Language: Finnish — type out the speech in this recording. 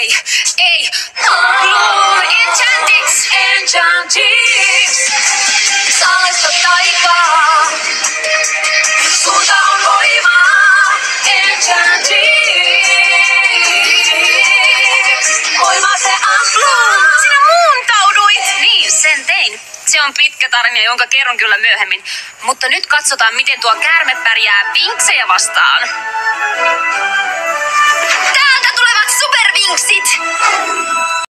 Ei. Enchantix. Enchantix. Salaista taikaa. Sulta on voimaa. Enchantix. Voima se antaa. Sinä muuntauduit! Niin, sen tein. Se on pitkä tarina, jonka kerron kyllä myöhemmin. Mutta nyt katsotaan, miten tuo käärme pärjää Winxejä vastaan. Täältä tulevat supervinksit!